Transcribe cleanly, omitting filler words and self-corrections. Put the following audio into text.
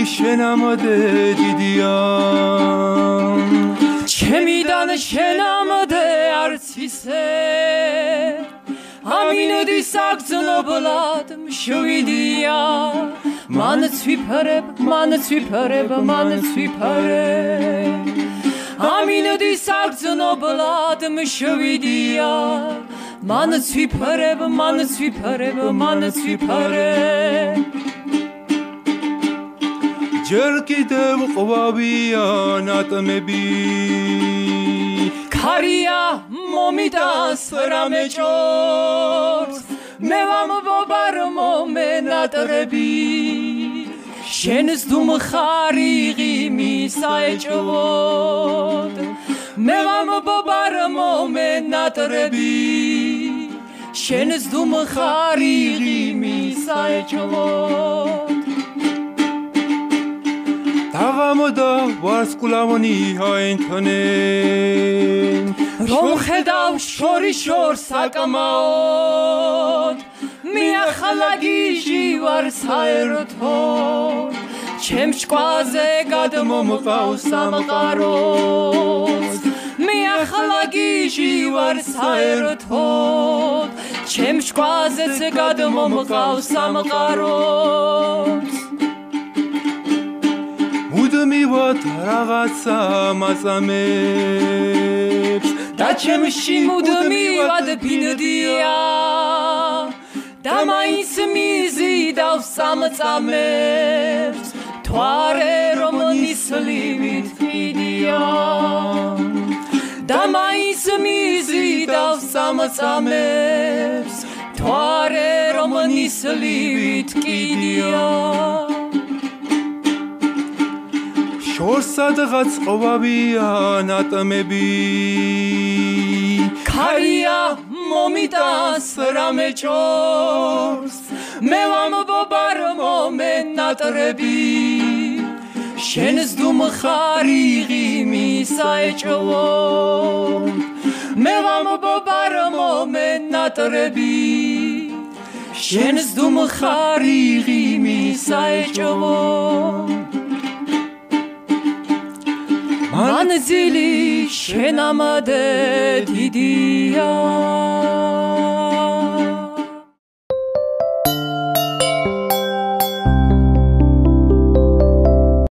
შენამოდე დიდია ჩემიდან შენამდე არც ისე ამინდი საგრძნობლად მშვიდია მან ცვიფრებ ამინდი საგრძნობლად მშვიდია მან ცვიფრებ ჯერ კიდევ ყვავია ნატმები ქარია მომიტანს რამე ჭორს მე ვამბობარ მომენატრები შენს დუმხარიღი მისაეჭვოდ მე ვამბობარ მომენატრები შენს დუმხარიღი მისაეჭვოდ დაღამოდა ვარსკვლავნი აენთნენ რომ ხედავ შორიშორ საკმაოდ მიახლა ვარ საერთო ჩემს ჭკვაზე გადმომყავს სამყაროს მიახლა ვარ საერთო ჩემს ჭკვაზეც გადმომყავს სამყაროს მუდმივად რაღაცა მაწამებს და ჩემში მუდმივად ფინდია და მაინც მიზიდავს სამწამებს თვარე რომ ნისლივით კიდია და მაინც მიზიდავს სამწამებს თვარე რომ ნისლივით კიდია შორსადღაც ყვავია ნატმები ქარია მომიტანს რამე ჭორს მე ვამბობარ მომენატრები შენს დუმხარიღი მისაეჭვოდ მე ვამბობარ მომენატრები შენს დუმხარიღი მისაეჭვოდ მანძილი შენამდე დიდია